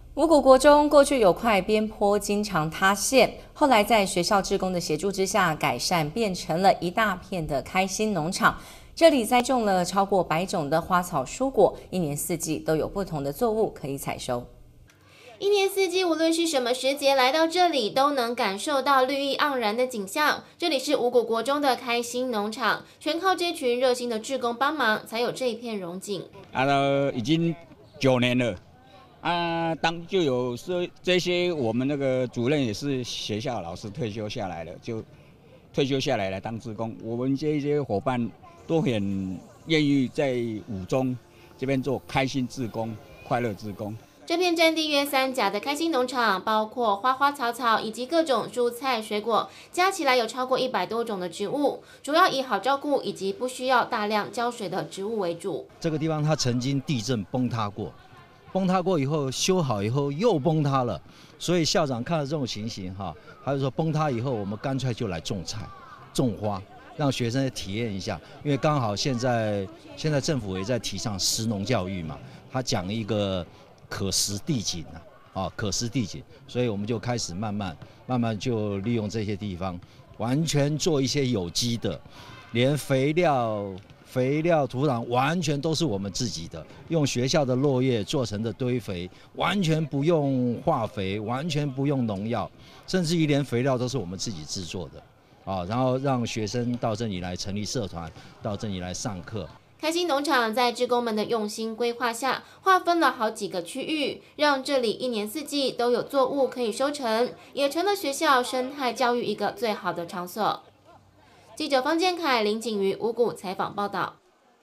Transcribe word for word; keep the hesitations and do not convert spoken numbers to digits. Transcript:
五股国中过去有块边坡经常塌陷，后来在学校志工的协助之下改善，变成了一大片的开心农场。这里栽种了超过百种的花草蔬果，一年四季都有不同的作物可以采收。 一年四季，无论是什么时节来到这里，都能感受到绿意盎然的景象。这里是五股国中的开心农场，全靠这群热心的志工帮忙，才有这一片荣景。 啊，已经九年了。啊，当就有说这些，我们那个主任也是学校老师退休下来了，就退休下来来当志工。我们这些伙伴都很愿意在五中这边做开心志工、快乐志工。 这片占地约三甲的开心农场，包括花花草草以及各种蔬菜水果，加起来有超过一百多种的植物，主要以好照顾以及不需要大量浇水的植物为主。 这个地方它曾经地震崩塌过。崩塌过以后，修好以后又崩塌了，所以校长看到这种情形哈，他就说崩塌以后，我们干脆就来种菜、种花，让学生体验一下。因为刚好现在现在政府也在提倡食农教育嘛，他讲一个可食地景啊，啊可食地景，所以我们就开始慢慢慢慢就利用这些地方，完全做一些有机的，连肥料。肥料、土壤完全都是我们自己的，用学校的落叶做成的堆肥，完全不用化肥，完全不用农药，甚至于连肥料都是我们自己制作的，啊，然后让学生到这里来成立社团，到这里来上课。 开心农场在志工们的用心规划下，划分了好几个区域，让这里一年四季都有作物可以收成，也成了学校生态教育一个最好的场所。记者方建凯、林景瑜五股采访报道。